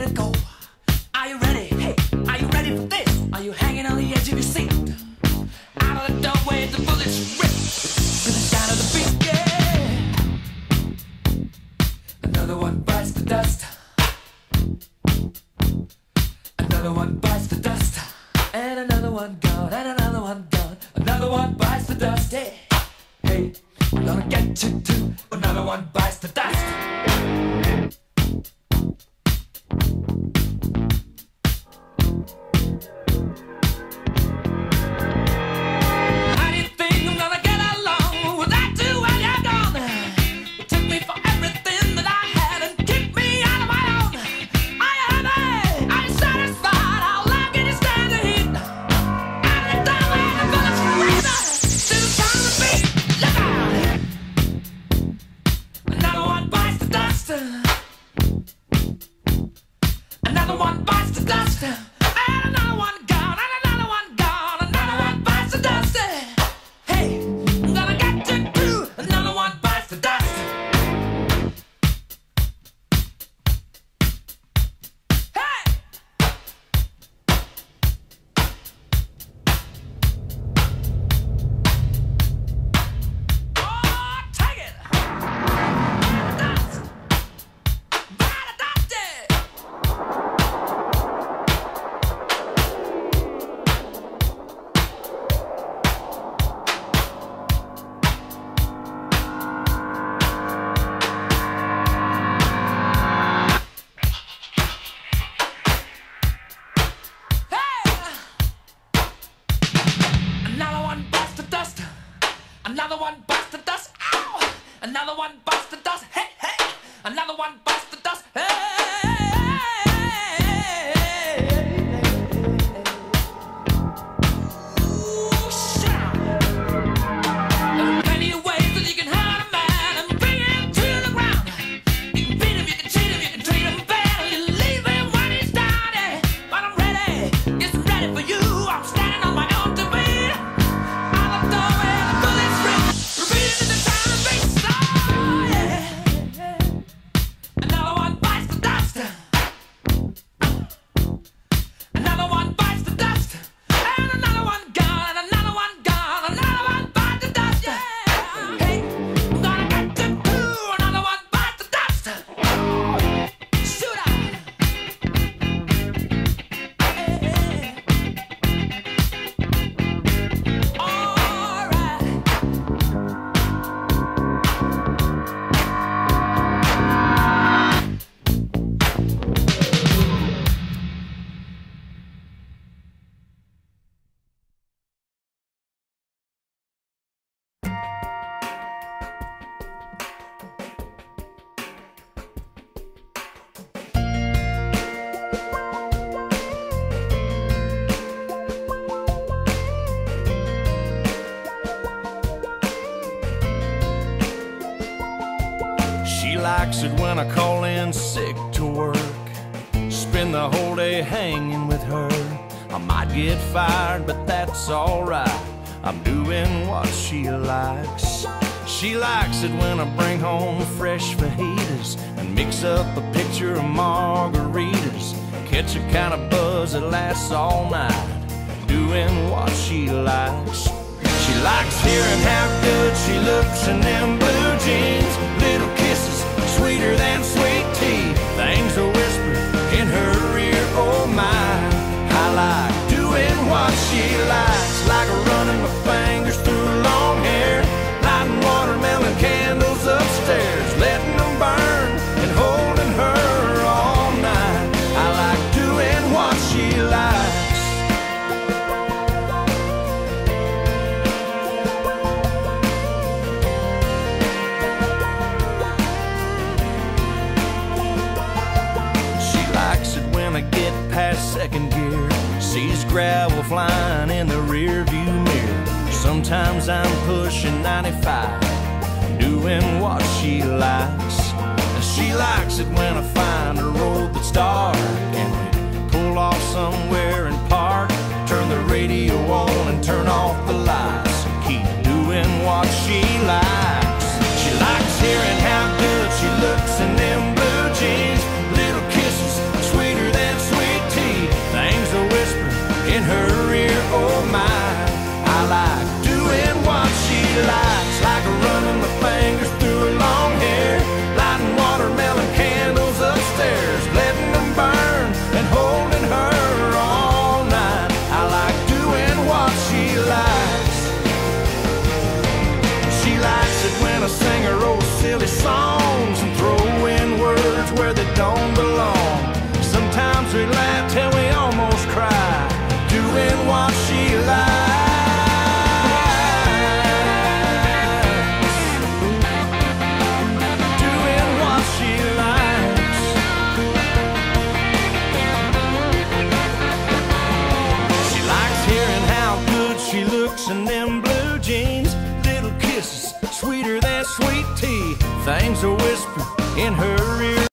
to go. Are you ready? Hey, are you ready for this? Are you hanging on the edge of your seat? Out of the doorway, the bullets rip to the sound of the beat, yeah. Another one bites the dust. Another one bites the dust. And another one gone, and another one gone. Another one bites the dust, hey. Hey, I'm gonna get you too. Another one bites the dust. Another one bites the dust, and another one gone, and another one gone. Another one bites the dust. Hey, I'm gonna get you too. Another one bites the dust. Hey! Oh, take it! Dust! Bite the dust! Another one bites the dust. Ow! Another one bites the dust. Hey, hey! Another one bites the dust. Hey! Ooh, shit! There are plenty of ways that you can hurt a man and bring him to the ground. You can beat him, you can cheat him, you can treat him bad, or you leave him when he's down. Yeah. But I'm ready, yes, I'm ready for you. I'm standing on my own two feet. She likes it when I call in sick to work, spend the whole day hanging with her. I might get fired, but that's alright, I'm doing what she likes. She likes it when I bring home fresh fajitas and mix up a pitcher of margaritas, catch a kind of buzz that lasts all night, doing what she likes. She likes hearing how good she looks in them blue jeans, little kisses sweeter than sweet tea, things are whispered in her ear, oh my. I like doing what she likes, like running my fingers through long hair, lighting watermelon candles upstairs, letting them burn and holding her all night. I like doing what she likes. I get past second gear, sees gravel flying in the rear view mirror. Sometimes I'm pushing 95, doing what she likes. And she likes it when I find a road that's dark and we pull off somewhere and park, turn the radio on and turn off the lights, and keep doing what she likes. She likes hearing how good she looks in them blue jeans, little kisses sweeter we laughed till we almost cried, doing what she likes, doing what she likes. She likes hearing how good she looks in them blue jeans, little kisses sweeter than sweet tea, things a whisper in her ear.